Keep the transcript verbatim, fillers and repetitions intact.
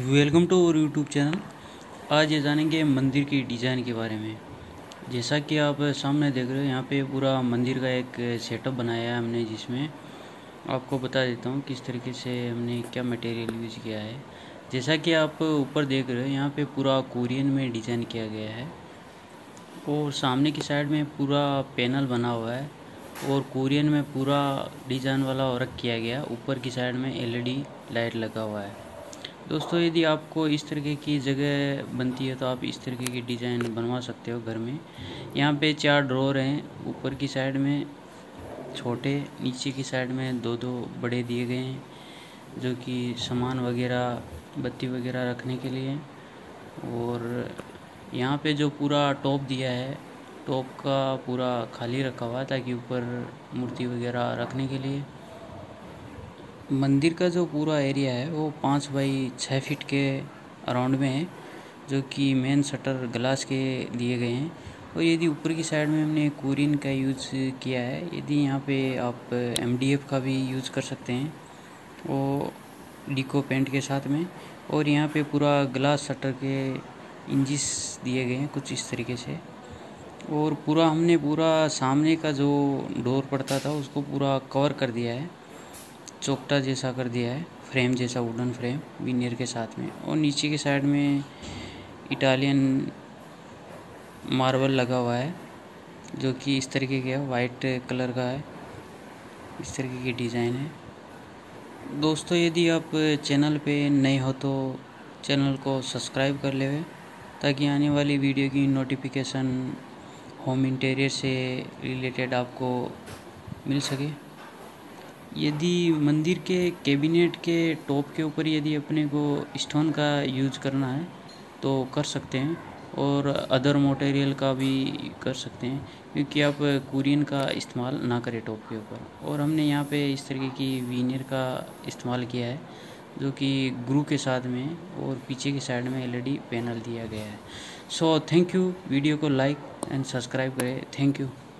Welcome to our YouTube channel. आज ये जानेंगे मंदिर की डिज़ाइन के बारे में। जैसा कि आप सामने देख रहे हो, यहाँ पे पूरा मंदिर का एक सेटअप बनाया है हमने, जिसमें आपको बता देता हूँ किस तरीके से हमने क्या मटेरियल यूज़ किया है। जैसा कि आप ऊपर देख रहे हो, यहाँ पे पूरा कोरियन में डिज़ाइन किया गया है और सामने की साइड में पूरा पैनल बना हुआ है और कोरियन में पूरा डिज़ाइन वाला वर्क किया गया। ऊपर की साइड में एलईडी लाइट लगा हुआ है। दोस्तों, यदि आपको इस तरीके की जगह बनती है तो आप इस तरीके की डिज़ाइन बनवा सकते हो घर में। यहाँ पे चार ड्रॉर हैं, ऊपर की साइड में छोटे, नीचे की साइड में दो दो बड़े दिए गए हैं, जो कि सामान वगैरह, बत्ती वगैरह रखने के लिए। और यहाँ पे जो पूरा टॉप दिया है, टॉप का पूरा खाली रखा हुआ है ताकि ऊपर मूर्ति वगैरह रखने के लिए। मंदिर का जो पूरा एरिया है वो पाँच बाई छः फीट के अराउंड में है, जो कि मेन शटर ग्लास के दिए गए हैं। और यदि ऊपर की साइड में हमने कोरियन का यूज़ किया है, यदि यहाँ पे आप एमडीएफ का भी यूज़ कर सकते हैं वो डिको पेंट के साथ में। और यहाँ पे पूरा ग्लास शटर के इंजिस दिए गए हैं कुछ इस तरीके से। और पूरा हमने पूरा सामने का जो डोर पड़ता था उसको पूरा कवर कर दिया है, चौकटा जैसा कर दिया है, फ्रेम जैसा, वुडन फ्रेम विनियर के साथ में। और नीचे की साइड में इटालियन मार्बल लगा हुआ है, जो कि इस तरीके का वाइट कलर का है। इस तरीके की डिज़ाइन है। दोस्तों, यदि आप चैनल पे नए हो तो चैनल को सब्सक्राइब कर ले, ताकि आने वाली वीडियो की नोटिफिकेशन होम इंटीरियर से रिलेटेड आपको मिल सके। यदि मंदिर के कैबिनेट के टॉप के ऊपर यदि अपने को स्टोन का यूज़ करना है तो कर सकते हैं, और अदर मटेरियल का भी कर सकते हैं, क्योंकि आप कोरियन का इस्तेमाल ना करें टॉप के ऊपर। और हमने यहाँ पे इस तरीके की विनियर का इस्तेमाल किया है, जो कि ग्रू के साथ में, और पीछे की साइड में एलईडी पैनल दिया गया है। So thank you. वीडियो को लाइक एंड सब्सक्राइब करें। Thank you.